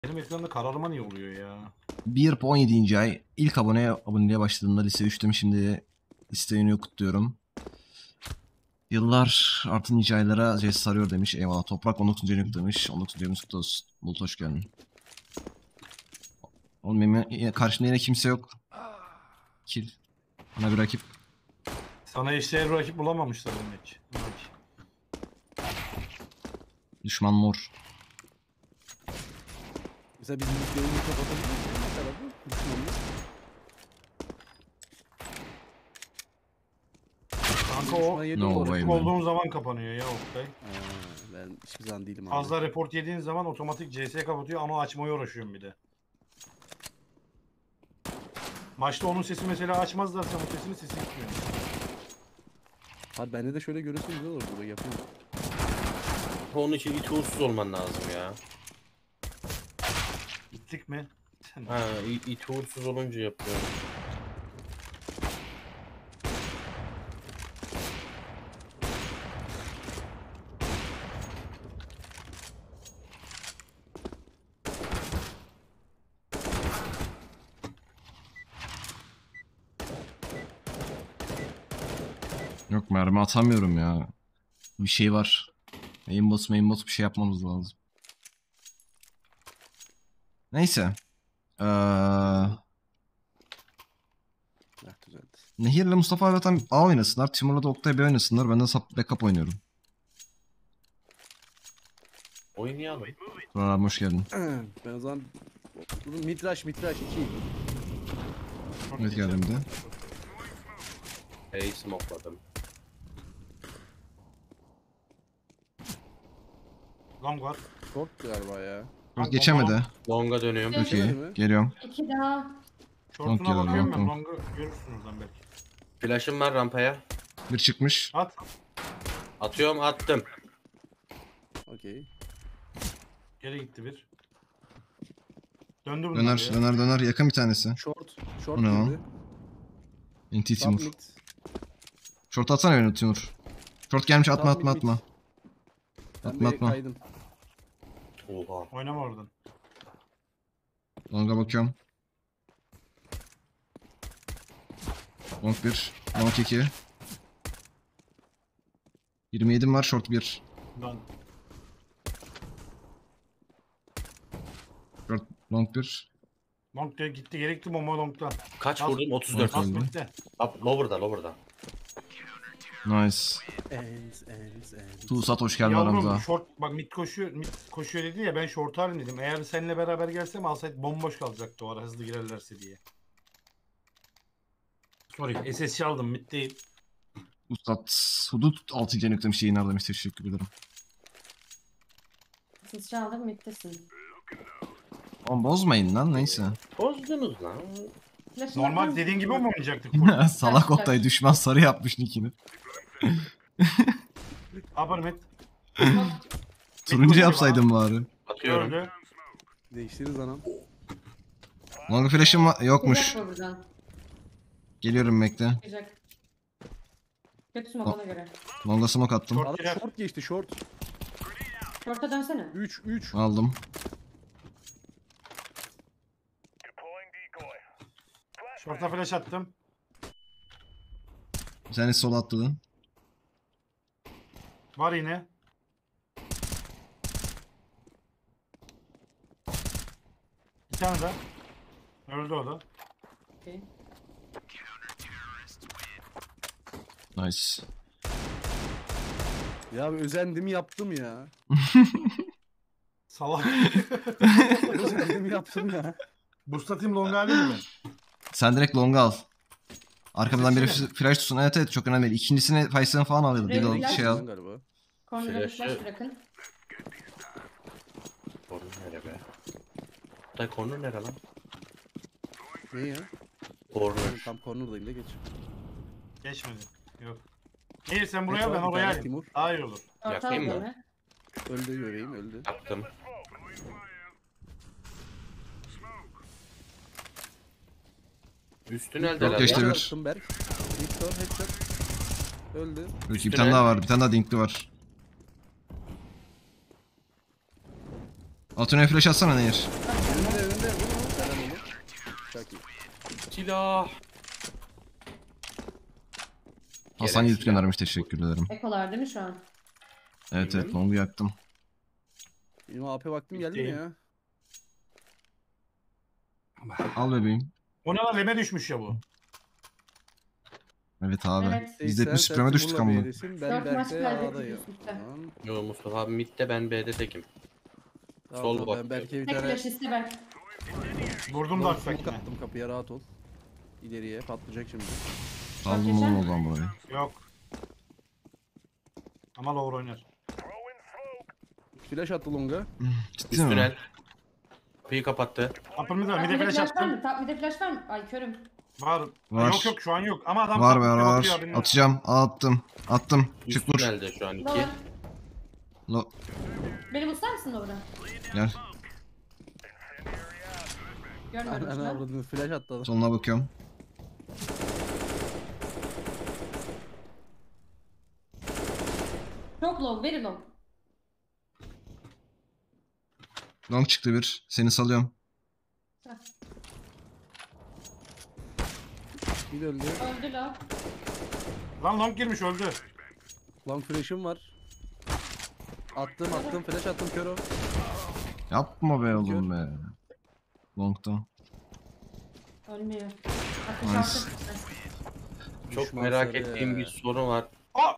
Benim ekranda kararıma niye oluyor ya? 1.17. ay ilk aboneliğe başladığımda lise 3'tüm, şimdi liste yeni kutluyorum. Yıllar artı nice aylara CS sarıyor demiş. Eyvallah. Toprak 19. ayını demiş. 19. ayımız kutlu olsun. Bulut hoş geldin. Oğlum benim karşımda yine kimse yok. Kill. Bana bir rakip. Sana eşdeğer bir rakip bulamamışlar demek. Düşman mor. Mesela bizim ilk yayını kapatabilir miyiz? Ne tarafı? Düşmanımız. Kanka o Düşman yedi No olur. way. rakip olduğun zaman kapanıyor ya Oktay. Ben hiçbir zaman değilim abi. Fazla report yediğin zaman otomatik CS kapatıyor ama açmaya uğraşıyorum bir de. Maçta onun sesi mesela açmazlarsa o sesi gitmiyor. Abi bende de şöyle görürsün güzel olur burada yapayım. Onun için it uğursuz olman lazım ya. Gittik mi? Ha, it uğursuz olunca yapıyorum. Yok, mermi atamıyorum ya. Bir şey var. Aimbot bir şey yapmamız lazım. Neyse. Heh, düzeldi. Nehir'le Mustafa abi zaten A oynasınlar. Timur'la da Oktay B oynasınlar. Ben de backup oynuyorum. Oynayalım. Burak abi hoş geldin. Ben o zaman mitraş 2. Evet, geldim de. Hey, smokeladım. Long var. Short galiba ya. Yok, geçemedi. Longa dönüyorum. Çok iyi. Geçemedi mi? Geliyorum. İki daha. Short'una Long geliyor, bakıyorum ben. long. Long'u görürsün oradan belki. Flash'ım var rampaya. Bir çıkmış. At. Atıyorum, attım. Okey. Geri gitti bir. Döndü bunlar Döner, ya. döner, döner. Yakın bir tanesi. Short Bu ne lan? girdi. NT Timur. Top mid. Short atsana beni Timur. Short gelmiş, atma Top atma mid. atma. Ben Atma bir atma. kaydım. Oha. Oynama oradan. Long'a bakıyorum. Long 1. Long 2. 27'm var, short 1. Lan. Short long 1. Long da gitti gerekti bomba Long'da. Kaç Az- vurdum? 34. az- Az bitti. Lower'da. Nice. Ens. Tuğsat hoş geldin Yavrum aramıza. short bak mid koşuyor dedi ya ben short alayım dedim. Eğer seninle beraber gelsem alsaydı bomboş kalacaktı o ara hızlı girerlerse diye. Sorry SSC aldım mid değil. Ustad Hudut 6. nüklemiş yayınlar demiş, teşekkür ederim. Siz çaldın mittesin. Oğlum bozmayın lan, neyse. Bozdunuz lan. Flash'ını Normal atar dediğin gibi mısın? mi oynayacaktık? Salak Oktay düşman sarı yapmış nickini. Abarmet. Turuncu yapsaydım bari. Atıyorum. Gördü. Değiştiririz anam. Long flash'ım yokmuş. Çıkacak mı buradan? Geliyorum bekle. Çıkacak. Kötü smoke ona göre. Long'a smoke attım. Short Adam girer. short geçti short. Short'a dönsene. 3. Aldım. Short'a flash attım. Bir tane sola atladı. Var yine. Bir tane daha. Öldü o da. Okey. Nice. Ya özendim yaptım ya. Salak. Özendim yaptım ya. Boost atayım long alayım mı? Sen direkt long'a al. Arkamdan biri Sesini. flash tutsun. Evet evet, çok önemli değil. İkincisini Faysal falan alıyor. Bir Buraya de şey al. Galiba. Corner'a bir Flash'ı- flash bırakın. Corner nere be? Tay corner nere lan? Ne ya? Corner. Tam corner'dayım da geç. Geçmedi. Yok. İyi sen buraya al Geç ben abi, oraya bir tane alayım. Timur. Daha iyi olur. Short'a Yakayım mı? aldın mı? Öldü göreyim öldü. Yaptım. Üstün elde Yok, geçti lan. bir. Yaptım Berk. Victor headshot. Öldü. Bir tane daha var. Bir tane daha dinkli var. Altına flash atsana Nehir. Önünde. Selam onu. Çok iyi. Silah. Hasan Gereksiz Yiğit göndermiş, teşekkür ederim. Ekolar değil mi şu an? Evet Bilmem. longu yaktım. Benim AP vaktim geldi mi Bitti. ya? Al bebeğim. O ne lan, leme düşmüş ya bu. Evet abi. Evet. Biz de 70 spreme düştük ama. Ben Dört maç Berk'te kaybettik A'dayım. üst üste. Tamam. Yo Mustafa abi midde, ben B'de tekim. Sol Tamam, bak. ben Berk'e bir Tek tane flash iste Berk. Vurdum da long artık. smoke attım kapıya, rahat ol. İleriye patlayacak şimdi. Aldım oğlum o zaman burayı. Yok. Ama lower oynar. Flash attı longa. Ciddi Üst mi? tünel. Kapıyı kapattı. Kapımız var. Top Mide mide flash flash var attım. mı? Top mide flash var mı? Ay körüm. Var. Var. Yok yok şu an yok. Ama adam Var top var mid'e var. bakıyor abinin. Atacağım. Attım. Attım. Üst Çık vur. tünelde şu an 2. Lower. Lo Beni buslar mısın Lower'a? gel. Görmüyorum Ana şunu. avradını flash attı adam. Sonuna bakıyorum. Çok low, very low. Long çıktı bir. Seni salıyorum. Bir öldü. Öldü low. Lan long girmiş öldü. Long flash'ım var. Attım flash attım kör o. Yapma be oğlum be. Long'da. Ölmüyor. Nice. 66. Çok Düşman merak sarı. ettiğim bir soru var. Aa!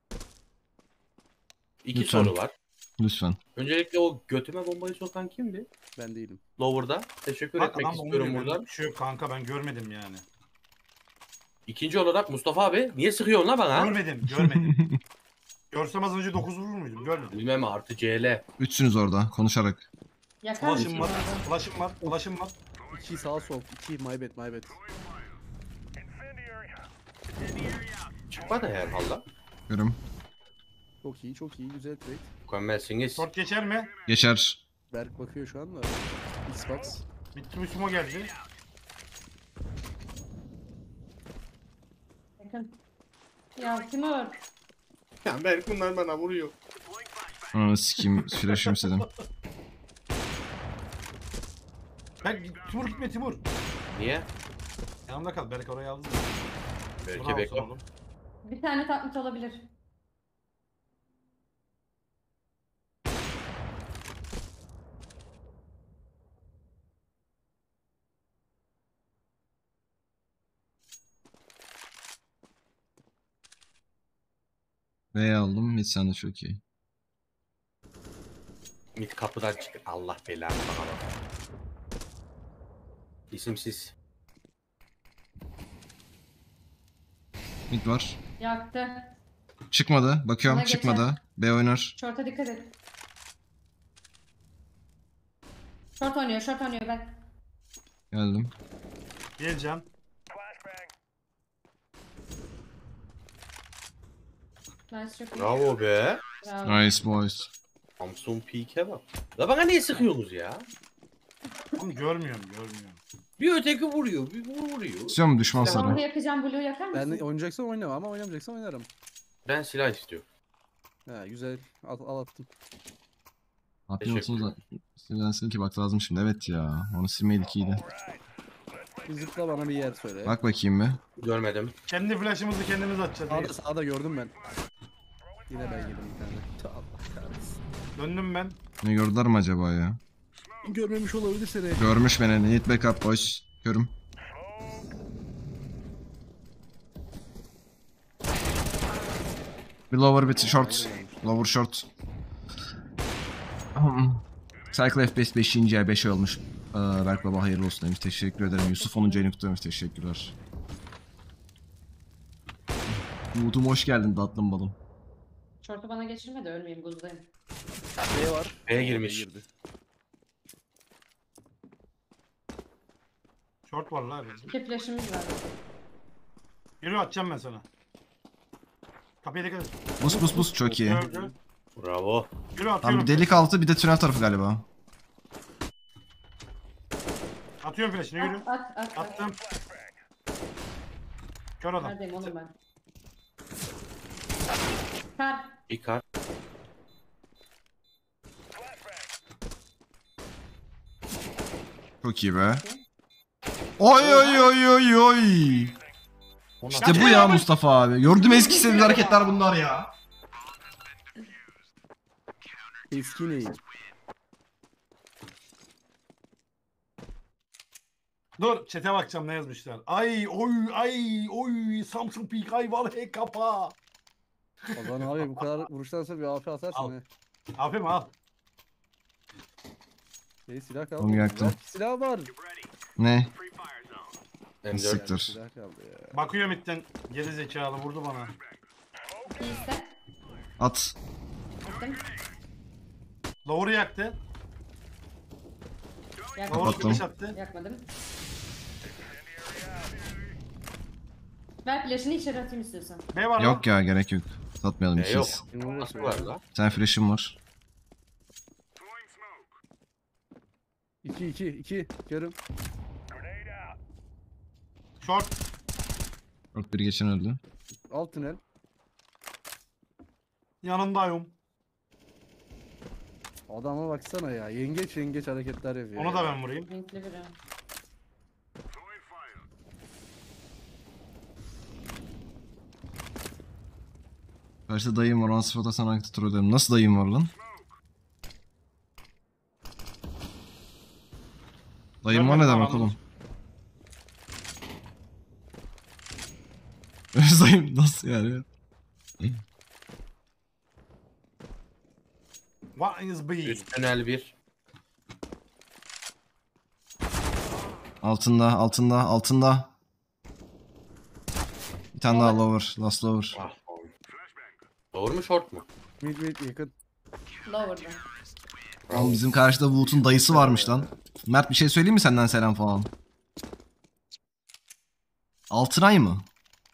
2 Lütfen. soru var. Lütfen. Öncelikle o götüme bombayı sokan kimdi? Ben değilim. Lower'da. Teşekkür Bak etmek adam da istiyorum onu buradan. Bir şey yok kanka, ben görmedim yani. İkinci olarak Mustafa abi niye sıkıyorsun la bana? Görmedim. Görsem az önce 9 vurur muydum? Görmedim. Bilmem artı CL. Üçsünüz orada konuşarak. Yakar mısın Flash'ım var. orada? Flash'ım var. Flash'ım var. 2 sağ sol. 2 my bad. Çıkmadı herhalde. Görüm. Çok iyi güzel trade. Mükemmelsiniz. Short geçer mi? Geçer. Berk bakıyor şu anda. Xbox. Bitti mi, sumo geldi. Yakın. Ya Timur. Ya belki bunlar bana vuruyor. Ananı sikeyim. Flash'ım istedim. Timur gitme Timur. Niye? Yanımda kal. Belki oraya aldım. Belki Bravo bekle. sana oğlum. Bir tane taklit olabilir. B'ye aldım. Mid sen de çok iyi. Mid kapıdan çık. Allah belanı bana bak. İsimsiz. Mid var. Yaktı. Çıkmadı. Bakıyorum. Ona geçer. Çıkmadı. B oynar. Short'a dikkat et. Short oynuyor Berk. Geldim. Geleceğim. Nice, çok iyi. Bravo be. Bravo. Nice boys. Samsung Peak'e bak. La bana niye sıkıyorsunuz ya? Ama görmüyorum. Bir öteki vuruyor, bir bu vuruyor. İstiyor mu düşman Tamam. Onu sarı? yakacağım, Blue'yu yakar mısın? Ben oynayacaksan oynama ama oynamayacaksan oynarım. Ben silah istiyorum. Ha güzel. Al attım. Atmıyorsunuz da. Sildensin ki bak lazım şimdi. Evet ya. Onu silmeydik iyiydi. Bir zıpla bana bir yer söyle. Bak bakayım bir. Görmedim. Kendi flash'ımızı kendimiz atacağız. Sağda gördüm ben. Yine ben yedim bir tane. Allah kahretsin. Döndüm ben. Ne gördüler mi acaba ya? Görmemiş olabilir seni. Görmüş beni. Need backup boys. Görüm. Bir lower bir short. Lower short. Cycle F5 5. ay 5 ay olmuş. Berk Baba hayırlı olsun demiş. Teşekkür ederim. Yusuf 10. ayını kutlamış. Teşekkürler. Umut'um hoş geldin tatlım balım. Short'u bana geçirme de ölmeyeyim, buzdayım. B var. B'ye girmiş. Girdi. Short var la abi. 2 flash'ımız var. Yürü, atacağım ben sana. Kapıya dikkat et. Bus çok iyi. Gördü. Bravo. Yürü, Tam atıyorum. bir delik altı bir de tünel tarafı galiba. Atıyorum flash'ını, yürü. At. Attım. Kör adam. Neredeyim oğlum ben? Kar. Bir kart. Çok iyi be. Oy oy oy oy oy. İşte bu ya Mustafa abi. Gördüm eski sevgili hareketler bunlar ya. Eski neyi? Dur chat'e bakacağım ne yazmışlar. Ay oy Samsung Peak ay var he kapa. O zaman abi bu kadar vuruştan sonra bir AP atarsın Al. he. Aferin al. Silah kaldı. Onu yaktım. Belki silah var. Ne? M4. Siktir. Silah kaldı ya. Bakıyor midden geri zekalı vurdu bana. İyiyse. At. Attım. Lower'ı yaktı. Yakmadım. Lower Kapattım. flash attı. Yakmadım. Ver flash'ını içeri atayım istiyorsan. B var Yok ya gerek yok. Satmayalım Yok. ikiyiz. Nasıl var la? Sen flash'ın var. 2 görüm. Short. Short biri geçen öldü. Alt tünel. Yanındayım. Adama baksana ya. Yengeç hareketler yapıyor. Onu da ya. ben vurayım. Renkli biri. Karşıda dayım var. Ona sıfata sana aktif ederim. Nasıl dayım var lan? Dayım var ne Görmedim demek adamı. oğlum? Dayım nasıl yani? What is B? Üst tünel 1. Altında. Bir tane daha lower. Last lower. Ah. Doğru mu short mu? Mid yakın. Lower'da. Oğlum bizim karşıda Wood'un dayısı varmış lan. Mert bir şey söyleyeyim mi senden selam falan? Altınay mı?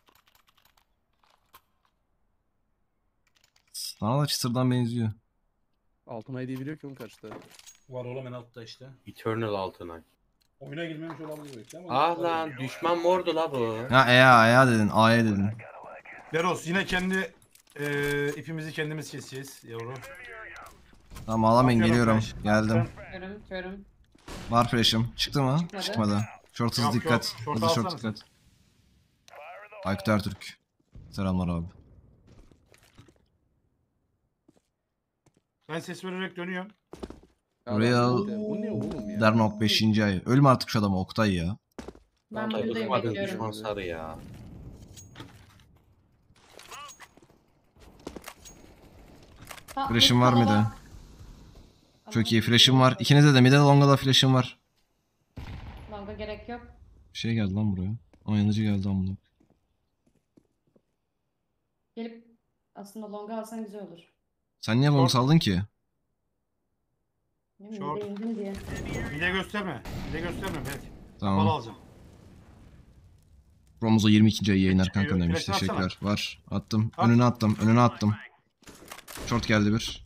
Sana da çıtırdan benziyor. Altınay diye biliyor ki onun karşıda. Var oğlum en altta işte. Eternal Altınay. Oyuna girmemiş olabilir belki ama. Ah lan düşman mordu la bu. Ha A'ya dedin. A'ya dedin. Beros yine kendi ipimizi kendimiz keseceğiz yavrum. Tamam ağlamayın Atıyorum geliyorum. flash. Geldim. Körüm. Var flash'ım. Çıktı mı? Çıkmadı. Çıkmadı. Short hız Yok, dikkat. yok. Short Hızlı short alsana dikkat. Aykut Ertürk. Selamlar abi. Ben ses vererek dönüyorum. Real Bu ne oğlum ya? Dernok 5. ay. Ölme artık şu adamı Oktay ya. Ben Vallahi buradayım bıkmadın bekliyorum. düşman sarı ya. Ha, Flash'ım var Mustafa mıydı? bak. Çok iyi flash'ım var. İkinize de mid'e de long'a da flash'ım var. Longa gerek yok. Bir şey geldi lan buraya. Oynayıcı geldi amına. Gelip aslında longa alsan güzel olur. Sen niye long Short. saldın ki? Değil mi? Short. Bir de indim diye. Bir de gösterme. Belki. Bal Tamam. alacağım. Romuzo 22. ayı yayınlar kanka Flash'ını demiş. atsana. Teşekkürler. Var. Attım. At. Önüne attım. Short geldi bir.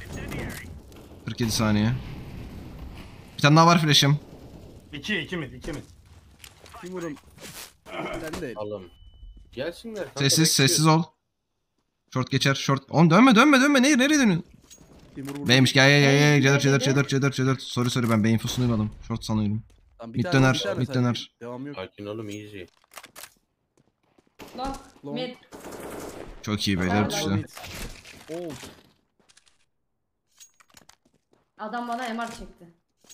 47 saniye. Bir tane daha var flash'ım. 2 mid. Timur'um. Sen de. Alım. Gelsinler kanka. Sessiz ol. Short geçer. Short. Oğlum dönme. Nereye dönüyorsun? Timur vurdu. Beymiş gel. Neydi? Cedar. Sorry ben beyin infosunu duymadım. Short sanıyorum. Lan Mid bir döner, tane mid sadece. döner. Devam yok. Sakin oğlum easy. Long. Long. Mid. Çok iyi beyler Vallahi işte. Mid. Oo. Adam bana MR çekti.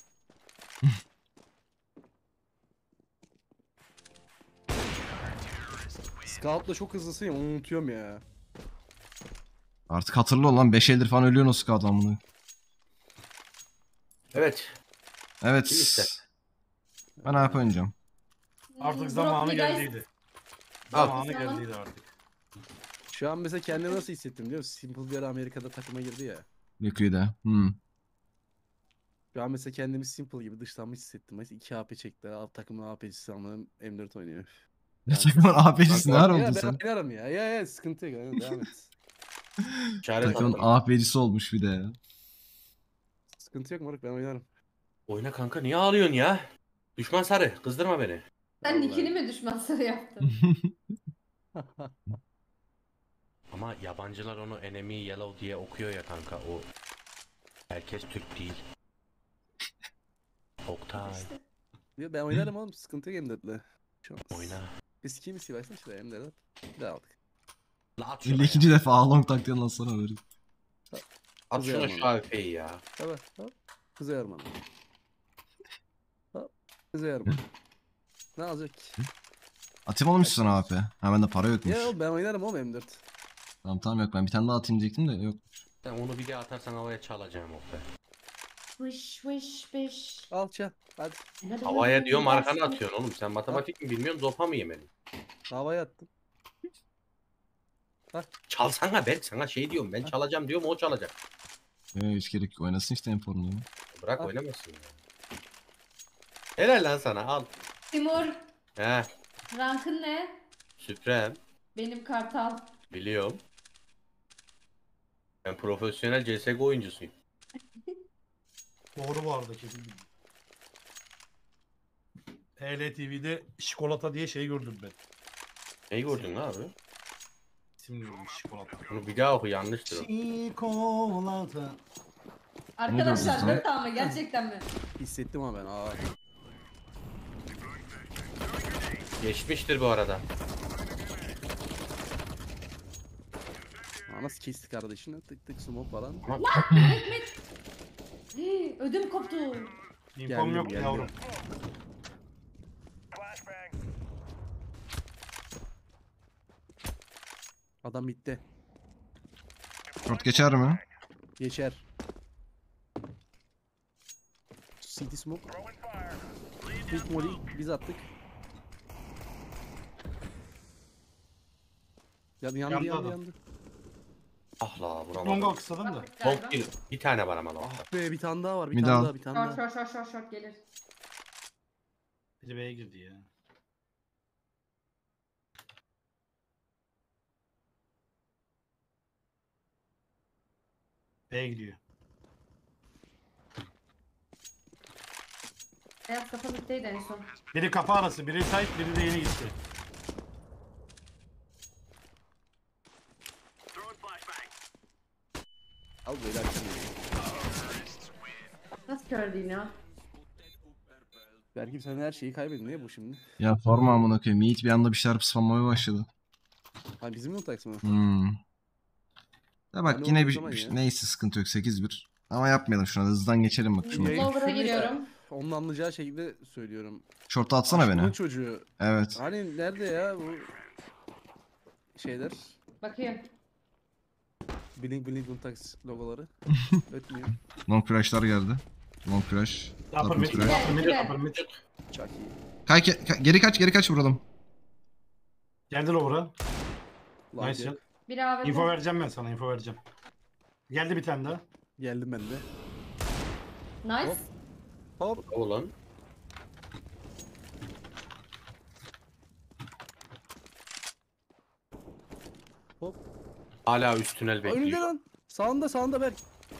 Scout'la çok hızlısın ya onu unutuyorum ya. Artık hatırlı ol lan 5 eldir falan ölüyorsun o scout amına. Evet. Evet. Kim ister? Ben AP oynayacağım. Artık Drop zamanı me guys. geldiydi. Al. Zamanı Tamam. geldiydi artık. Şu an mesela kendimi nasıl hissettim biliyor musun? Simple bir ara Amerika'da takıma girdi ya. Liquide'e. Şu an mesela kendimi Simple gibi dışlanmış hissettim. Mesela 2 AP çekti. Alt takımın AP'cisi sanırım M4 oynuyor. Ne takımın AP'cisi ne ara Ya oldun ben sen? oynarım ya. Ya sıkıntı yok. Yani devam et. İşaret Takımın attım. AP'cisi olmuş bir de ya. Sıkıntı yok moruk ben oynarım. Oyna kanka niye ağlıyorsun ya? Düşman sarı. Kızdırma beni. Sen Vallahi. nickini mi düşman sarı yaptın? Ama yabancılar onu enemy yellow diye okuyor ya kanka o. Herkes Türk değil. Oktay. Ya ben oynarım oğlum, sıkıntı yok M4'le. Şu an. Oyna. Eski mi siversin işte M4'e. Bir daha aldık. La at şuna 52. ya. defa long taktiğinden sonra verin. At Kızı şuna yarmalı. şu AWP'yi ya. Tabii. Hop. Kızı yarmalı. Hop. Kızı yarmalı. Ne alacak ki? Atayım oğlum sana AP. Ha bende para yokmuş. Ya ben oynarım oğlum M4. Tamam yok, ben bir tane daha atayım diyecektim de yok. Sen onu bir daha atarsan havaya çalacağım o be. Vış vış vış. Al çal. Hadi. Havaya diyorum arkana atıyorsun oğlum. Sen matematik mi bilmiyorsun, zopa mı yemedin? Havaya attım. Çalsana, ben sana şey diyorum, ben çalacağım diyorum, o çalacak. Hiç gerek yok, oynasın işte Empor'unu. Bırak Al. oynamasın ya. Helal lan sana, al. Timur, He, rankın ne? Süprem. Benim Kartal. Biliyorum. Ben profesyonel CSGO oyuncusuyum. Doğru bu arada kesin. HLTV'de Şikolata diye şey gördüm ben. Neyi gördün lan abi? İsim gördüm Şikolata. Bunu bir daha oku, yanlıştır o. Şikolata. Arkadaşlar diyorsun 4 mı? Gerçekten mi? Hissettim ama ben. Aa. Geçmiştir bu arada. Aa, nasıl kesti kardeşini? Tık tık smoke falan. Ödüm koptu. İnfom Geldim, yok geldim. yavrum. Adam bitti. Short geçer mi? Geçer. City smoke. Big molly biz attık. Yandı Yandı yandı adam. yandı. Ah la, Longa vuramadım. kısadım da. Baktık galiba. Long değil. Bir tane var ama long. Ah be, bir tane daha var. Bir Bir tane daha. daha, bir tane Short daha. short short short short gelir. Biri B'ye girdi ya. B'ye gidiyor. Beyaz kafa bitteydi en son. Biri kafa arası, biri tight, biri de yeni gitti. Al böyle açsın. Nasıl kör diyeyim ya? Belki sen her şeyi kaybedin. Niye bu şimdi? Ya forma amına koyayım. Yiğit bir anda bir şeyler spamlamaya başladı. Ha bizim mi taksi mı? Ya bak Hani yine olduğu bir zaman ya. neyse sıkıntı yok 8-1. Ama yapmayalım şuna, hızdan geçelim bak şunu. Yayın Lower'a küfürlü ya. giriyorum. Onun anlayacağı şekilde söylüyorum. Short'a atsana Aşkımın beni. çocuğu. Evet. Hani nerede ya bu şeyler? Bakayım. Blink blink Untax logoları. Ötmüyor. Long flash'lar geldi. Long flash. Upper Upper mid, flash. upper mid, upper mid. Çok iyi. Geri kaç vuralım. Geldi lower'a. Lan Nice gel. shot. Bir AWP. Info vereceğim ben sana, info vereceğim. Geldi bir tane daha. Geldim ben de. Nice. Hop. Ulan. Hop. Hala üst tünel Önünde bekliyor. lan. Sağında Berk.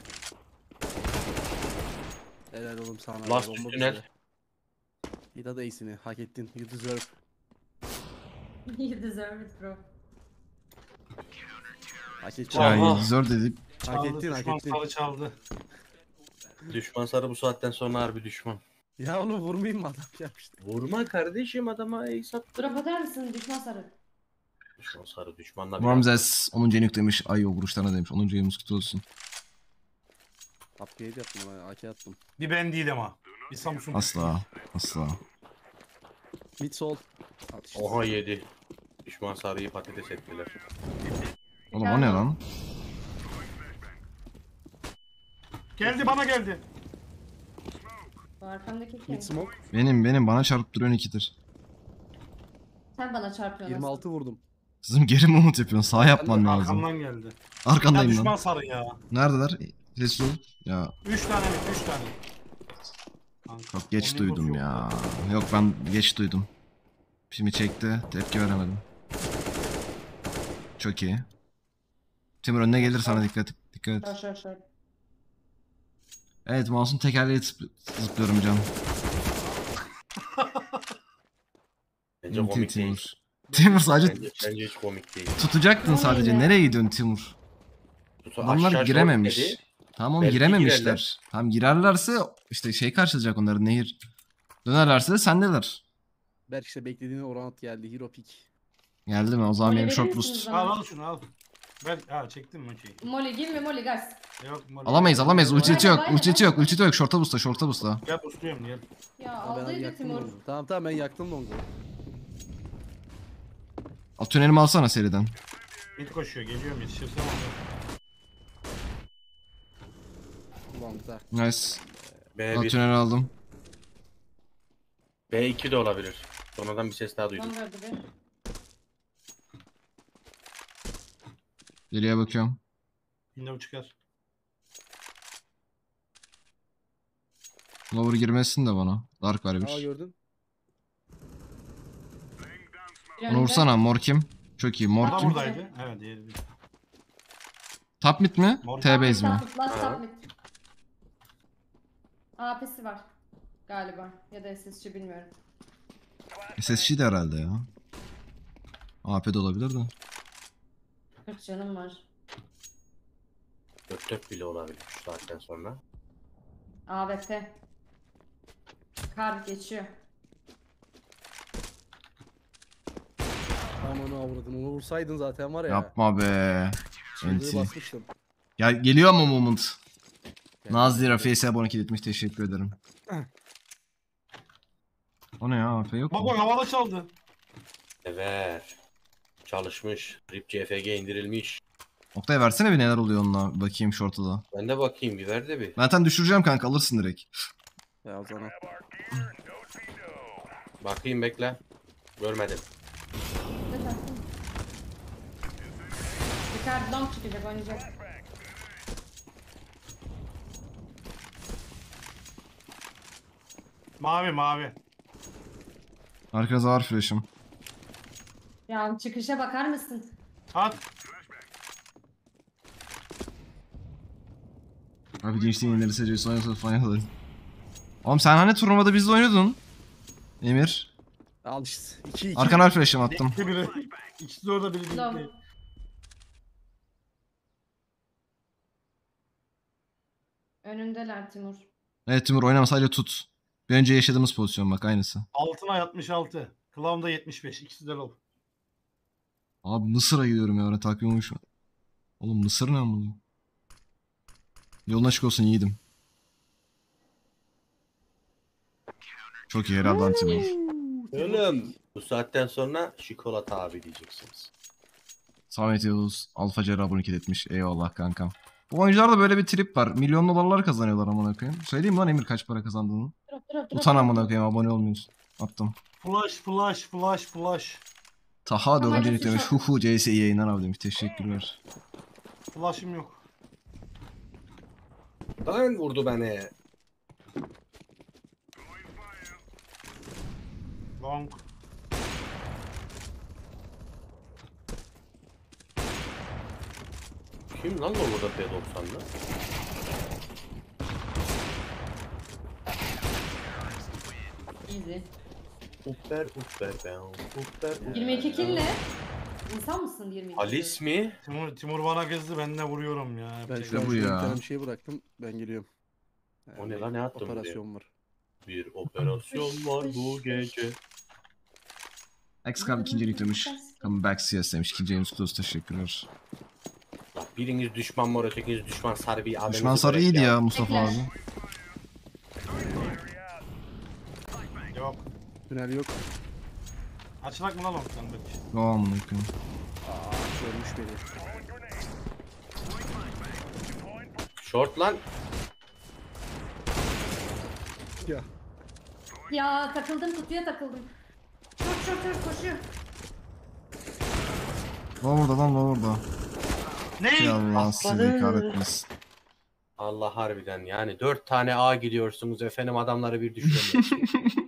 Helal oğlum sana. Last Bomba üst bize. tünel. Hida da iyisini hak ettin. You deserve. You deserve it bro. Hak ettin. Ya Aha. zor dedik. Hak Çaldı, ettin hak düşman ettin. sarı çaldı. Düşman sarı bu saatten sonra harbi düşman. Ya onu vurmayayım mı adam yapmıştı. Vurma kardeşim, adama ace attı. Drop atar mısın düşman sarı? Düşman sarı düşmanla bir Ramzes 10. enük demiş. Ay o vuruşlarına demiş. 10. enük kutu olsun. Upgrade yaptım ben. AK attım. Bir ben değil ama. Bir Samsung. Asla. Asla. Mid sol. At işte. Oha yedi. Düşman sarıyı patates ettiler. Oğlum o ne lan? Geldi, bana geldi. Bu arkamdaki kim? Mid smoke. Benim bana çarpıp duruyorsun ikidir. Sen bana çarpıyorsun. 26 vurdum. Kızım geri mi umut yapıyorsun? Sağ yapman lazım. Arkamdan geldi. Ya Arkandayım düşman lan. sarı ya. Neredeler? Ses ol. Ya 3 tane mi? 3 tane. Kanka, çok geç onun duydum infosu ya. yok. Yok ben geç duydum. Şimdi çekti. Tepki veremedim. Çok iyi. Timur önüne gelir sana, dikkat et. Short short short. Evet, mouse'un tekerleği zıplıyorum canım. Bence Timur. komik değil. Timur sadece Bence hiç komik değil. tutacaktın sadece. Aynen. Nereye gidiyorsun Timur? Adamlar Aşağı girememiş. short dedi. Tamam Belki girememişler. girerler. Tamam girerlerse işte şey karşılayacak onları, nehir. Dönerlerse de sendeler. Belki işte beklediğin oranat geldi. Hero pick. Geldi mi? O zaman Molly benim verir short misiniz boost. bana? Al şunu al. Ver. Ha çektin mi okey. Molly give me Molly guys. Yok. Alamayız. Ultisi yok. Aynen, Ultisi yok. aynen. Ultisi yok. Short'a boostla. Gel boostluyorum gel. Ya Ha, ben aldıydı yaktım Timur. longu. Tamam ben yaktım longu. O tünelimi alsana seriden. Mid koşuyor geliyorum yetişirsem alacağım. Long'da. Nice. O B1. tüneli aldım. B2 de olabilir. Sonradan bir ses daha duydum. Lan verdi be. Geriye bakıyorum. Window çıkar. Lower girmesin de bana. Dark var Aa bir. gördün. Bir Onu önde. vursana. Mor kim? Çok iyi. Mor Adam kim? buradaydı. Evet diğeri. Top mid mi? Mor- T-base mi? Last Ha. submit. AP'si var. Galiba. Ya da SSC bilmiyorum. SSG de herhalde ya. AP de olabilir de. 40 canım var. 4-4 bile olabilir şu saatten sonra. AWP. Kar geçiyor. Aman onu avradın. Onu vursaydın zaten var ya. Yapma be. Çığlığı Enti. basmıştım. Ya geliyor ama moment. Yani- Nazlı Rafi'ye abone etmiş. Teşekkür ederim. O ne ya? AP yok Bak mu? bak havada çaldı. Evet. Çalışmış. RIP CFG indirilmiş. Oktay versene bir neler oluyor onunla. Bakayım short'a da. Ben de bakayım bir ver de bir. Ben zaten düşüreceğim kanka. Alırsın direkt. Ya o zaman. Bakayım bekle. Görmedim. Ne taktın? Ricardo long çıkacak oynayacak. Mavi mavi. Arkanıza var flash'ım. Ya çıkışa bakar mısın? At. Abi gençliğin yenileri seçiyorsun. Oynuyorsun falan alır. Oğlum sen hani turnuvada bizle oynuyordun. Emir. Al işte. 2-2. Arkana flash'ım attım. İkisi biri. İkisi de orada biri Long. değil. Önündeler Timur. Evet Timur oynama sadece tut. Bir önce yaşadığımız pozisyon bak aynısı. Altına 66. Clown'da 75. İkisi de low. Abi Mısır'a gidiyorum ya. Öyle takvim olmuş mu? Oğlum Mısır ne amına? Yolun açık olsun yiğidim. Çok iyi herhalde Timur. Oğlum. Bu saatten sonra Şikolata abi diyeceksiniz. Samet Yavuz Alfa Cerrah abone etmiş. Eyvallah kankam. Bu oyuncularda böyle bir trip var. Milyon dolarlar kazanıyorlar amına koyayım. Söyleyeyim mi lan Emir kaç para kazandığını? Drop. Utan amına koyayım abone olmuyorsun. Attım. Flash. Taha Ama 4. hepsi demiş. çok- Huhu CS yayınlar abi demiş. Teşekkürler. Flash'ım yok. Lan vurdu beni. Long. Kim lan o burada P90'lı? Easy. Upper ben. 22 kill ne? İnsan mısın 22 Alice mi? Timur bana kızdı ben de vuruyorum ya. Ben Yapacak şu an bu şuraya ya. bir tane bir şey bıraktım. Ben geliyorum. O ne lan, ne attın buraya? Operasyon var. Bir operasyon var bu gece. Excalibur ikinci demiş. Come back CS demiş. İkinci James Close teşekkürler. Bak biriniz düşman mor, ötekiniz düşman sarı bir abimizi Düşman sarı bırak iyiydi ya Mustafa Bekler. abi. Yok. Tünel yok. Açılak mı lan long'daki? Go amına koyayım. Aa görmüş beni. Short lan. Ya. Ya takıldım kutuya takıldım. Şort koşuyor. Lower'da lan lower'da. Ne? Ya Allah sizi kahretmesin. Allah harbiden yani 4 tane A gidiyorsunuz efendim, adamları bir düşüremiyorsunuz.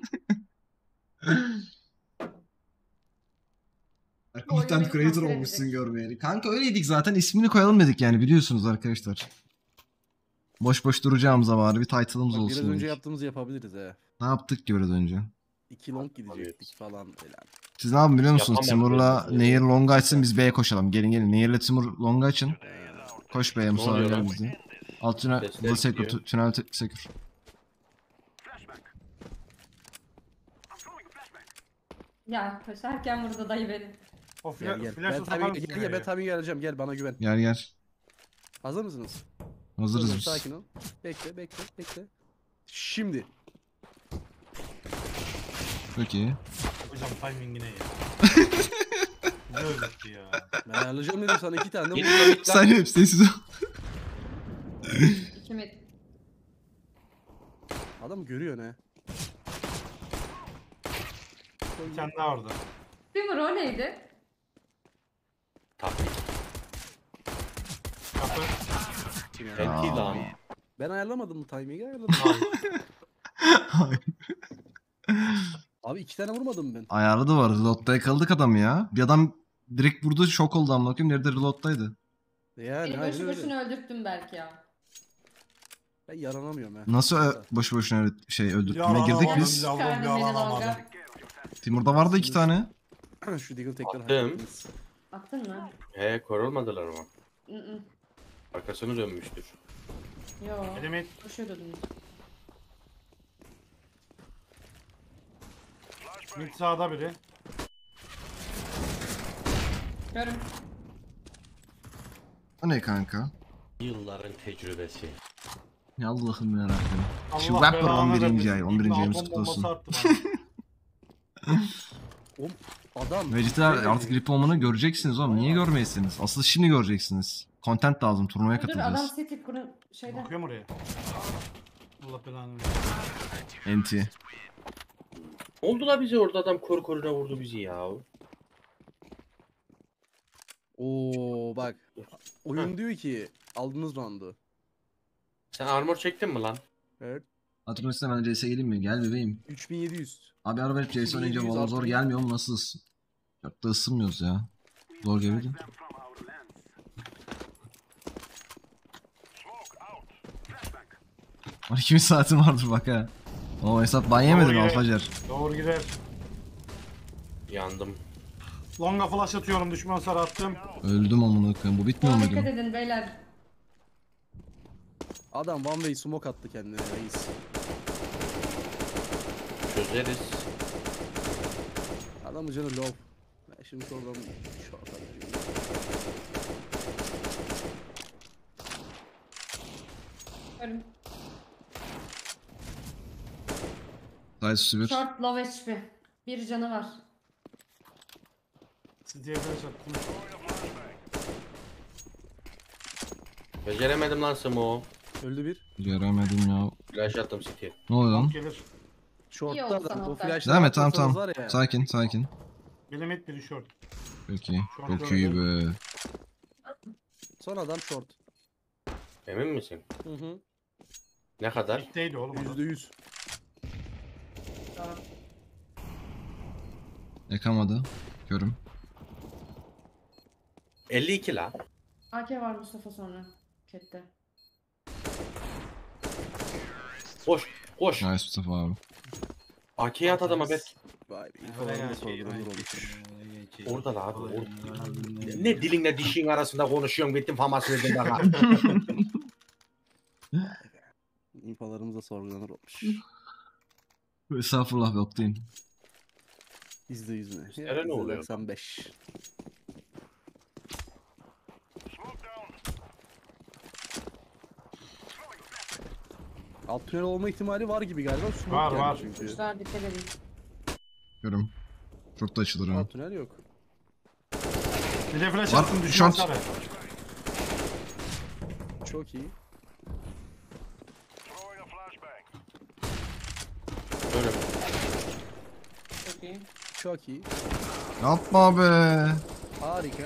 Content creator olmuşsun görmeyeli. Kanka öyleydik zaten, ismini koyalım dedik yani, biliyorsunuz arkadaşlar. Boş boş duracağımıza bari bir title'ımız Bak, olsun biraz önce dedik. yaptığımızı yapabiliriz he. Ne yaptık ki biraz önce? 2 long gidecektik falan falan. Siz ne yapın biliyor musunuz? Yapamam Timur'la diyorsunuz. Nehir longa açsın, biz B'ye koşalım. Gelin. Nehir'le Timur longa açın. Koş B'ye Musa oluyor gel lan? bizi. Alt tünel, Sesler secure, gidiyor. tünel secure. Ya koşarken burada dayı benim. O Gel gel. flash Ben atar tabii mısın? gel, ben tabii geleceğim. Gel bana güven. Gel gel. Hazır mısınız? Hazırız Dur, biz. sakin ol. Bekle. Şimdi. Çok iyi. Hocam timingine ya. Ne öldürdü ya. Ben ayarlayacağım dedim sana 2 tane de Git vurdum. git lan. Sen hep sessiz ol. 2 mid. Adam görüyor ne? Bir tane daha orada. Timur o neydi? Tabii. Kapı. Enti lan. Ben ayarlamadım mı timing'i ayarladım. Hayır. Abi 2 tane vurmadım ben. Ayarlı var. Reload'da yakaladık adamı ya. Bir adam direkt vurdu, şok oldu amına koyayım. Nerede reload'daydı? Yani Beni aynen boşu öyle. boşuna öldürttün belki ya. Ben yaranamıyorum ha. Nasıl boşu boşuna öldürtmeye girdik Yalanamadım, biz. yalan- Çıkardın beni yalanamadım. longa. Timur'da vardı 2 tane. Şu Deagle tekrar Attım. hallettiniz. Attın mı? He korulmadılar ama. Hı. Arkasını dönmüştür. Yo. Element. Koşuyordu dün. Mid sağda biri. Görüm. O ne kanka? Yılların tecrübesi. Ya Allah'ım yarabbim. Allah Şu Wapper belanı 11. vermesin. ay. 11. İbni ayımız atom kutlu olsun. bombası attı bana. Adam. Vegetler artık grip olmanı göreceksiniz oğlum. Niye görmeyesiniz? Asıl şimdi göreceksiniz. Content lazım. Turnuvaya Dur adam katılacağız. city kurun şeyden. Bakıyorum oraya. Allah belanı versin. NT. Oldu la bize orada adam koruna vurdu bizi ya. Oo bak. Oyun diyor ki aldınız roundu. Sen armor çektin mi lan? Evet. Hatırlıyorsan ben CS'e geleyim mi? Gel bebeğim. 3700. Abi araba hep CS oynayınca 1700 valla zor artık. gelmiyor mu? Nasıl Çok da ısınmıyoruz ya. Zor geliyor. 12.000 saatim vardır bak ha. O hesap ban yemedin Doğru Alfacer. Doğru gider. Yandım. Longa flash atıyorum. Düşman sarı attım. Öldüm amına koyayım. Bu bitmiyor Buna muydu? dikkat edin beyler. Adam one way smoke attı kendine reis. Çözeriz. Adamın canı low. Ben şimdi oradan short alayım. Görüm. Sayısı üstü bir. Short low HP. Bir canı var. City'ye flash attım. Beceremedim lan Smo. Öldü bir. Göremedim ya. Flash attım City. Ne oluyor lan? Gelir. Short'ta oldu adam. sana O Oktay. flash'ta Devam et tamam atmasanız tamam. var ya. Sakin. Biri mid biri short. Peki. Şu an Çok iyi be. Son adam short. Emin misin? Hı hı. Ne kadar? Mid'deydi oğlum. adam. %100. Short. Yakamadı. Görüm. 52 la. AK var Mustafa sonra. Kette. Koş. Koş. Nice Mustafa abi. AK'ye at adama Berk. Vay be. İnfolarını sorgulanır olmuş. Orada da abi. Ne dilinle dişin arasında konuşuyorsun. Bittim famas verdin bana. İnfolarımız da sorgulanır olmuş. Estağfurullah be Oktay'ım. %100 mü? Üstlere ne oluyor? 95. Alt tünel olma ihtimali var gibi galiba. Smoke Var, geldi var. çünkü. Kuşlar dikkat edin. Görüm. Çok da açılır ha. Alt tünel yok. Bir de flash Var, attım. Düşman short. sarı. Çok iyi. Böyle. Çok iyi. Çok iyi. Yapma be. Harika.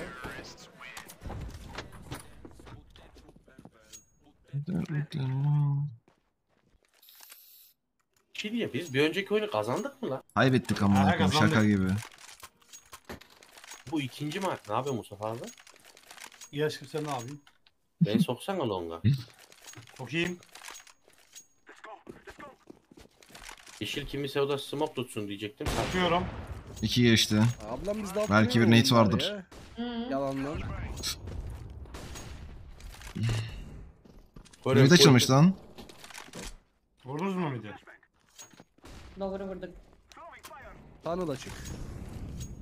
Şey diye biz bir önceki oyunu kazandık mı lan? Kaybettik amına Ha, koyayım kazandık. şaka gibi. Bu ikinci maç. Ne yapıyor Mustafa abi? İyi aşkım sen ne yapayım? Beni soksana longa. Çok iyiyim. Yeşil kimse o da smoke tutsun diyecektim. Atıyorum. 2 geçti. Ablam bizde alt Belki tünel bir nate oldu vardır. ya. Hı. Yalandan. Böyle Bir de açılmış lan. Vurdunuz mu midi? Lower'ı vurduk. Tunnel açık.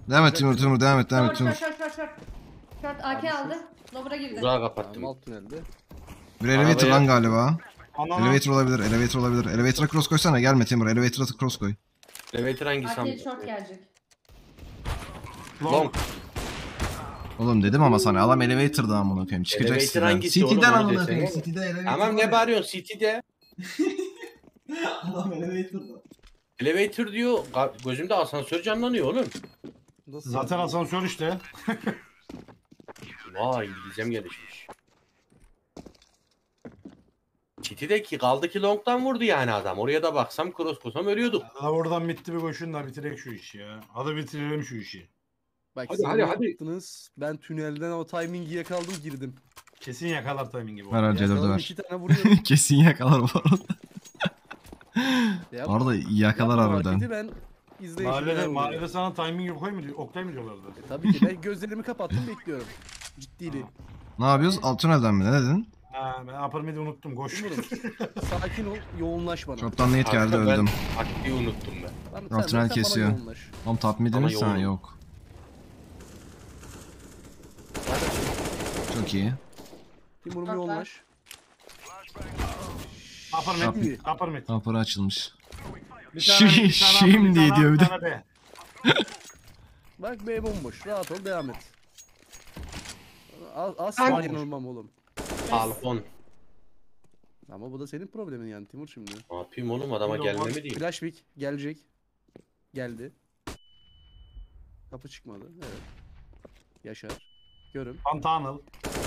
Devam et Timur Timur devam et Short Timur. Short AK aldı. Lower'a girdi. Uzağa Tamam, kapattım. alt tünelde. Bir elevator Arabaya- lan galiba. Ananı. Elevator olabilir, elevator olabilir. Elevator'a cross koysana, gelme Timur. Elevator'a cross koy. Elevator hangisi? AK'ye short gelecek. Long. Oğlum dedim ama sana adam elevator'da amına koyayım. Çıkacak Elevator City'den. hangisi oğlum, City'den onu amına desene. koyayım. City'de elevator. Tamam ne bağırıyorsun City'de? Adam elevator'da. Elevator diyor. Gözümde asansör canlanıyor oğlum. Nasıl Zaten yani? asansör işte. Vay İngilizcem gelişmiş. City'deki kaldı ki long'dan vurdu yani adam. Oraya da baksam cross koysam ölüyorduk. Daha oradan bitti bir koşun da bitirek şu işi ya. Hadi bitirelim şu işi. Bak Hadi, siz hadi, ne hadi. yaptınız? Ben tünelden o timingi yakaladım girdim. Kesin yakalar timingi bu. Ver ver C4'ü Yakaladım, ver. 2 tane vuruyorum. Kesin yakalar bu arada. Ya, Bu arada yakalar yapma harbiden. hareketi, ben izleyişimden Mahallede sana timing yok mu diyor? Oktay mı diyorlardı? Tabii ki ben gözlerimi kapattım bekliyorum. Ciddiliği. Ne yapıyoruz? Alt tünelden mi? Ne dedin? Ha ben upper mid'i unuttum. Koş. Umurum. Sakin ol, yoğunlaş bana. Çoktan net geldi Kanka, öldüm. Ben taktiği unuttum ben. Sen Alt tünel bana kesiyor. yoğunlaş. Oğlum top mid Ama mi? Sen yoğun. yok. Çok iyi. Timur'um Bak, yoğunlaş. Upper mid. Şimdi. Upper mid. Kapıları açılmış. Bir tane- bir tane upper, Şimdi bir tane diyor bir de. tane B. Bak B bomboş. Rahat ol, devam et. Az Hangi- sakin olmam oğlum. Alfon. Ama bu da senin problemin yani Timur şimdi. Ne yapayım oğlum adama Yok, gelme bak- mi diyeyim? Flash pick gelecek. Geldi. Kapı çıkmadı. Evet. Yaşar. Görüm. Pantanal.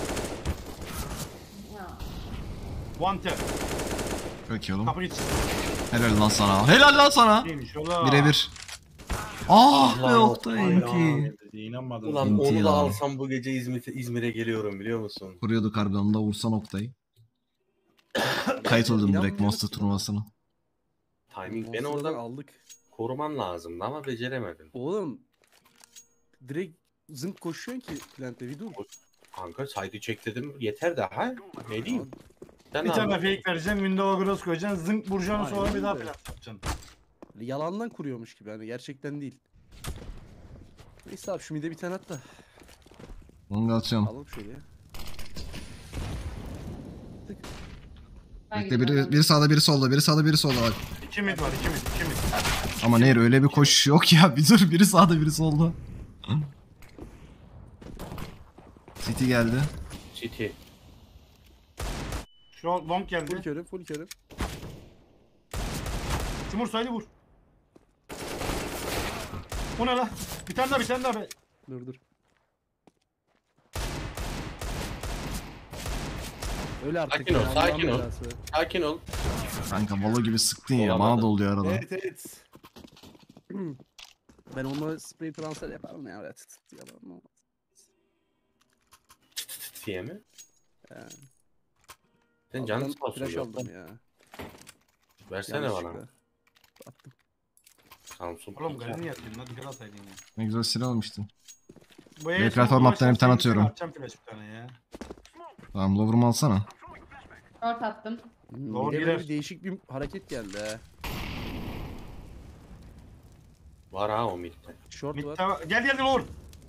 Ya. One tap. Çok iyi oğlum. Kapı iç. Helal lan sana. Helal lan sana. Neymiş ola? Birebir. Ah be Allah Oktay Ay, enti. İnanmadım. Ulan İnti onu ya. da alsam bu gece İzmir'e geliyorum biliyor musun? Kuruyorduk harbiden onu da vursan Oktay. Kayıt oldum direkt İnanmıyorum Monster ki. turnuvasına. Timing beni Monster'dan oradan aldık. koruman lazımdı ama beceremedim. Oğlum. Direkt zınk koşuyorsun ki Plant'te bir dur. Kanka saydı çek dedim yeter daha. Ne diyeyim? Sen Bir ne tane yapıyorsun? fake vereceksin, Windows'a cross koyacaksın, zınk vuracaksın sonra Aynen bir daha öyle. plan yapacaksın. Yalandan kuruyormuş gibi hani gerçekten değil. Neyse abi şu mide bir tane at da Onu da atıyorum. alalım şöyle. Ben Bekle gidiyorum. biri sağda biri solda. Biri sağda biri solda bak. 2 mid var, 2 mid, 2 mid. Ama Nehir öyle bir koşuş yok ya. Bir dur biri sağda biri solda. City geldi. City. Şu long Full geldi. körüm full körüm. Timur saydı vur. O ne la? Bir tane daha, bir tane daha be. Dur. Öyle artık. Sakin ol, ya, sakin Allah'ın ol. belası. Sakin ol. Kanka balo gibi sıktın ya. Olamadı. Bana da oluyor arada. Evet. Ben onunla spray transfer yaparım ya. Evet. Yaparım. Diye mi? Yani. Sen canın Alttan sağ olsun. flash yok. aldım ya. Versene bana. Yanlışlıkla. Attım. Samsung. Oğlum kalbini yatayım lan, dikkat ataydın ya. Ne güzel silah almıştın. Bu Benim platform alttan bir tane atıyorum. Atacağım flash bir tane ya. Tamam lover'ımı alsana. Short attım. Doğru Bir de girer. böyle bir değişik bir hareket geldi ha. Var ha o midde. Short var. Mid'de var. Gel Uğur.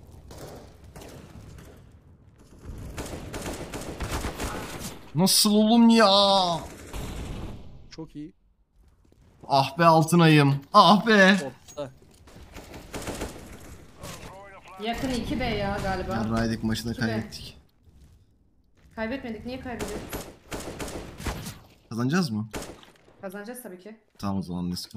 Nasıl oğlum ya? Çok iyi. Ah be altınayım. Ah be. Short'ta. Yakın 2B ya galiba. Yarraydık maçı da İki be. kaybettik. Kaybetmedik. Niye kaybediyoruz? Kazanacağız mı? Kazanacağız tabii ki. Tamam o zaman let's go.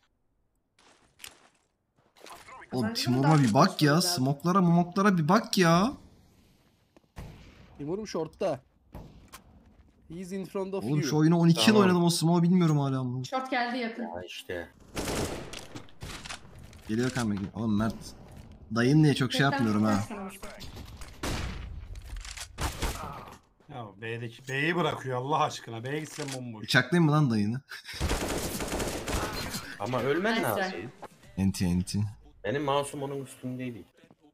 Oğlum Kazancımız Timur'a daha bir çok bak ya. lazım. Smoklara bir bak ya. Timur'um short'ta. He's in front of Oğlum you. şu oyunu 12 yıl Tamam. oynadım o smoke'u bilmiyorum hala ama. Short geldi yakın. Ha işte. Geliyor kanka. Oğlum Mert. Dayın diye çok şey Tekten yapmıyorum ha. tutarsan olsun. Ya B'yi bırakıyor Allah aşkına. B'ye gitsen bomboş. Bıçaklayayım mı lan dayını? Ama ölmen Neyse. lazım. Enti. Benim mouse'um onun üstünde değil.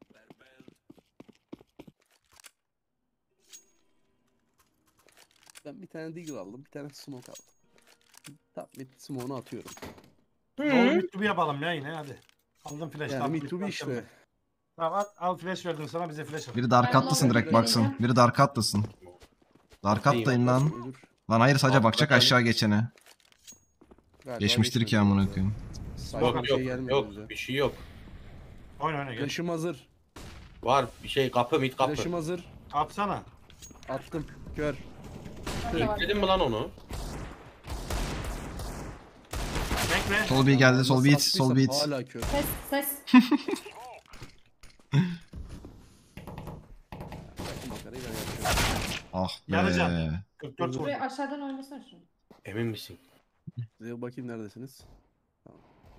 Ben bir tane Deagle aldım. Bir tane smoke aldım. Top mid smoke'unu atıyorum. Doğru mid to be yapalım ya yine hadi. Aldım flash. Yani tamam, mid to be mid işte. Tamam at, al flash verdim sana, bize flash at. Biri dark atlasın direkt baksın. Biri dark atlasın. Dark atlayın lan. Ölür. Lan hayır sadece Dark bakacak atlayın. aşağı geçene. Galiba Geçmiştir ki geçmedi amına orada. koyayım. Sayfa Yok bir şey yok gelmedi yok bize. bir şey yok. Oyna gel. Flash'ım hazır. Var bir şey kapı mid kapı. Flash'ım hazır. Atsana. Attım. Kör. Yükledin mi lan onu? Bekle. Sol bir geldi, sol beat, Attıysam sol beat. Hala kör. Ses. Makarayı ben yapıyorum. Ah Yarıcan. be. 44 vur. Buraya aşağıdan oynasana şunu. Emin misin? Size bakayım neredesiniz? Tamam.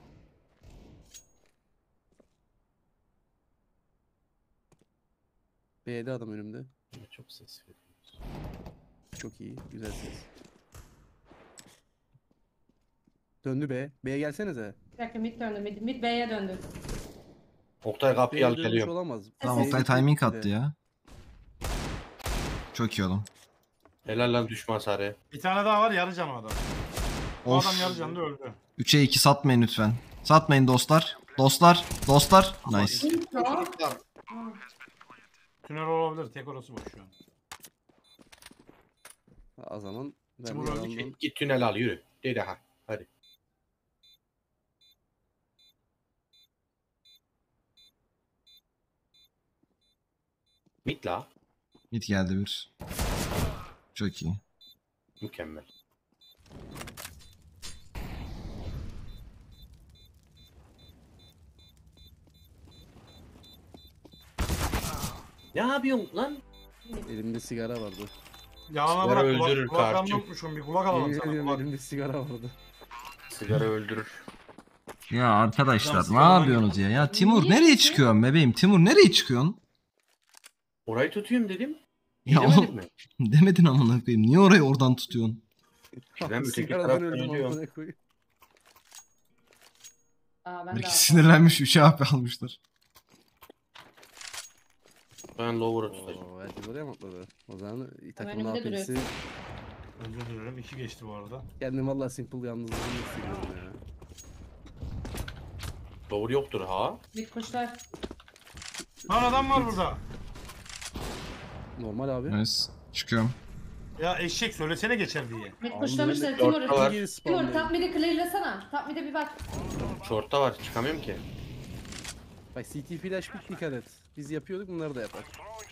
B'de adam önümde. Çok ses veriyoruz. Çok iyi. Güzel ses. Döndü B. B'ye gelsenize. Bir dakika mid döndü. Mid B'ye döndü. Oktay kapıyı B'ye al dönmüş geliyorum. olamaz. Tamam Ses- Oktay timing attı ya. Çok iyi oğlum. Helal lan düşman sarı. Bir tane daha var, yarıcan o adam. O Of. adam yarıcanlı öldü. 3'e 2 satmayın lütfen. Satmayın dostlar. Dostlar. Dostlar. Nice. Intro. Aa, Tünel olabilir, tek orası boş şu an. O zaman ben Timur bir öldü yandan- Git tünel al yürü. De ha. Hadi. Mid la. Mid geldi bir. Çok iyi. Mükemmel. Ne yapıyorsun lan? Elimde sigara vardı. Yalana Sigara bırak, öldürür kulaklarını kardeşim. unutmuşum, bir kulak alalım Yemin sana. ediyorum Kulak. elimde sigara vardı. Sigara öldürür. Ya arkadaşlar Cansı ne falan yapıyorsunuz ya? Ya Timur Niye nereye ki? çıkıyorsun bebeğim? Timur nereye çıkıyorsun? Orayı tutayım dedim. Ya Demedim oğlum mi? demedin amına koyayım. Niye orayı oradan tutuyorsun? Ben öteki Sigaradan taraftan öldüm ölüyorum. amına koyayım. ben de Belki aldım. sinirlenmiş 3'e AP almışlar. Ben lower'ı tutacağım. Oo, herkes oraya mı atladı? O zaman takımın önümde AP'si. duruyor. Özür dilerim, 2 geçti bu arada. Kendim valla simple yalnızlığını hissediyorum ya. Lower yoktur ha. Mid kuşlar. Lan adam var burada. Normal abi. Nice. Çıkıyorum. Ya eşek, söylesene geçer diye. Mid Aldım kuşlamışlar. öyle. Timur. Orta var. Geri Timur spawnlayın. top mid'i clearlasana. Top mid'e bir bak. Short'ta var çıkamıyorum ki. Bak CT flash bir dikkat et. Biz yapıyorduk bunları da yapar.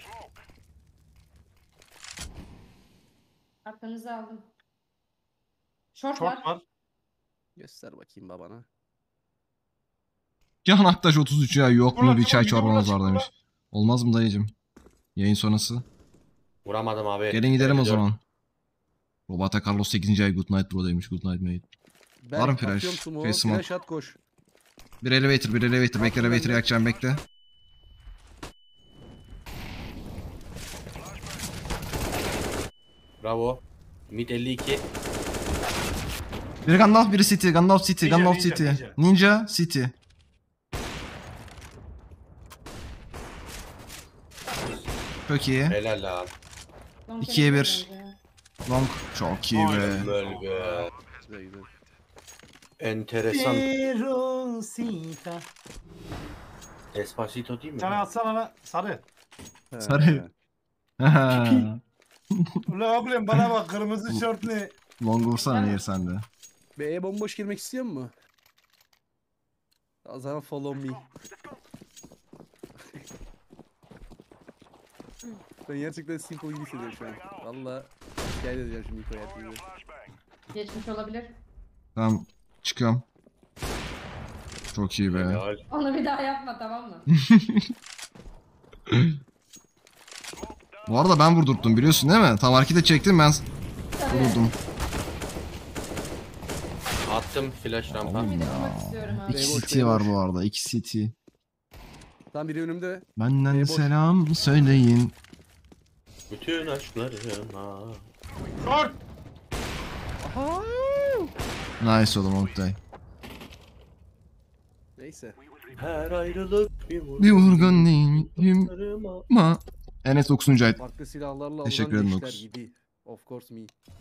Arkanızı aldım. Short var. Short var. Göster bakayım babana. Can Aktaş 33 ya yok mu Ulan, bir çay ulan, çorbanız ulan, var ulan. demiş. Olmaz mı dayıcım? Yayın sonrası. Vuramadım abi. Gelin gidelim o 54. zaman. Roberto Carlos 8. ay good night bro demiş. Good night mate. Ben Var mı flash? atıyorum smoke'u, Face smoke. flash at koş. Bir elevator, bir elevator. Bekle Attım ben elevator'ı de. yakacağım bekle. Bravo. Mid 52. Biri Gandalf, biri City. Gandalf City, Ninja, Gandalf ninja, City. ninja. Ninja City. Çok iyi. Helal lan. Long 2'ye term 1. bence. Long. Çok iyi be. Mükemmel be. Güzel güzel. Enteresan. Rosita. Despacito değil mi? Bir tane atsana lan, sarı. He. Sarı. Ulan ablam bana bak, kırmızı şort ne? Long vursana Nehir sende. B'ye bomboş girmek istiyor mu? O zaman follow me. Ben gerçekten simple gibi hissediyorum şu an. Valla şikayet edeceğim şimdi ilk hayatımda. Geçmiş olabilir. Tamam. Çıkıyorum. Çok iyi be. Helal. Onu bir daha yapma, tamam mı? Bu arada ben vurdurttum biliyorsun değil mi? Tam harekete çektim ben Tabii. vurdum. Attım flash rampa. Oğlum Mid'i ya. vurmak istiyorum abi. İki Beyboş, City var beyboş. bu arada. 2 City. Tam biri önümde. Benden Beyboş. selam söyleyin. Bütün aşklarıma. Short! Aha! Nice oğlum Oktay. Neyse. Her ayrılık bir vurgun. Bir vurgun değilim aşklarıma. ma. Enes 9. ay. Farklı silahlarla Teşekkür alınan ederim leşler Okus. gibi. Of course me.